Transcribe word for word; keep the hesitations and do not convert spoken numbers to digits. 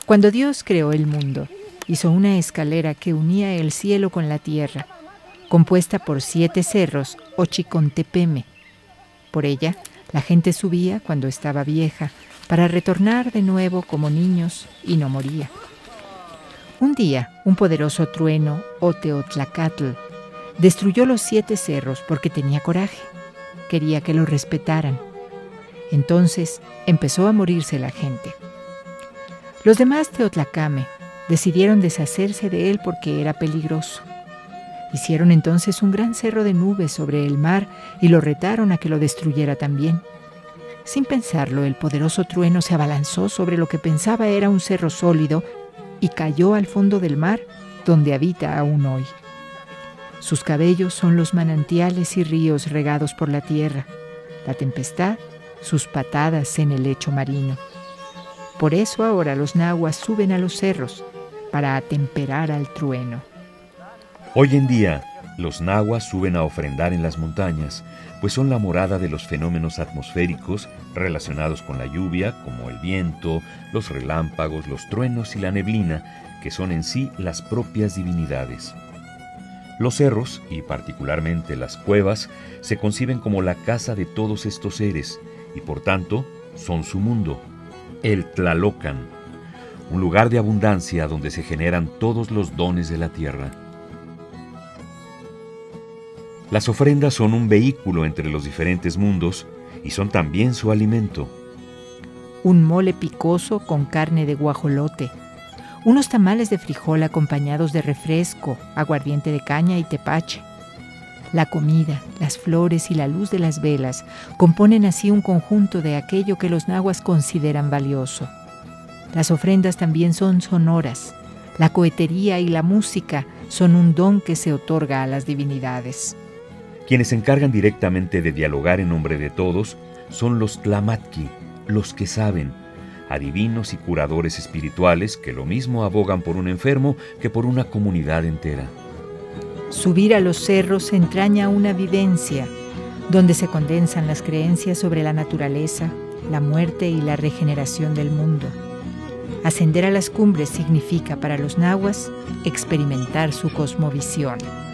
Cuando Dios creó el mundo, hizo una escalera que unía el cielo con la tierra, compuesta por siete cerros o chicontepeme. Por ella, la gente subía cuando estaba vieja, para retornar de nuevo como niños y no moría. Un día, un poderoso trueno, Oteotlacatl, destruyó los siete cerros porque tenía coraje. Quería que lo respetaran. Entonces empezó a morirse la gente. Los demás Teotlacame decidieron deshacerse de él porque era peligroso. Hicieron entonces un gran cerro de nubes sobre el mar y lo retaron a que lo destruyera también. Sin pensarlo, el poderoso trueno se abalanzó sobre lo que pensaba era un cerro sólido y cayó al fondo del mar, donde habita aún hoy. Sus cabellos son los manantiales y ríos regados por la tierra, la tempestad, sus patadas en el lecho marino. Por eso ahora los nahuas suben a los cerros, para atemperar al trueno. Hoy en día, los nahuas suben a ofrendar en las montañas, pues son la morada de los fenómenos atmosféricos relacionados con la lluvia, como el viento, los relámpagos, los truenos y la neblina, que son en sí las propias divinidades. Los cerros, y particularmente las cuevas, se conciben como la casa de todos estos seres, y por tanto, son su mundo, el Tlalocan, un lugar de abundancia donde se generan todos los dones de la tierra. Las ofrendas son un vehículo entre los diferentes mundos y son también su alimento. Un mole picoso con carne de guajolote, unos tamales de frijol acompañados de refresco, aguardiente de caña y tepache. La comida, las flores y la luz de las velas componen así un conjunto de aquello que los nahuas consideran valioso. Las ofrendas también son sonoras. La cohetería y la música son un don que se otorga a las divinidades. Quienes se encargan directamente de dialogar en nombre de todos son los Tlamatki, los que saben, adivinos y curadores espirituales que lo mismo abogan por un enfermo que por una comunidad entera. Subir a los cerros entraña una vivencia, donde se condensan las creencias sobre la naturaleza, la muerte y la regeneración del mundo. Ascender a las cumbres significa para los nahuas experimentar su cosmovisión.